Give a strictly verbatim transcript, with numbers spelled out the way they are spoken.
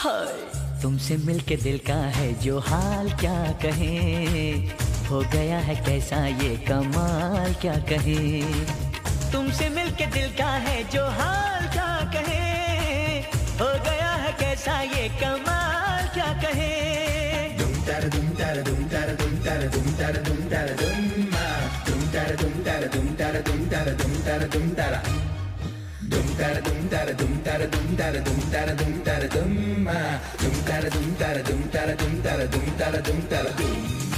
हाय तुमसे मिलके दिल का है जो हाल क्या कहें, हो गया है कैसा ये कमाल क्या कहें। तुमसे मिलके दिल का है जो हाल क्या कहें, हो गया है कैसा ये कमाल क्या कहें। Dum tada dum tada dum tada dum tada dum tada dum tada dum ma dum tada dum tada dum tada dum tada dum tada dum tada dum tada dum tada dum tada dum tada dum tada dum tada dum ma dum tada dum tada dum tada dum tada dum tada dum tada dum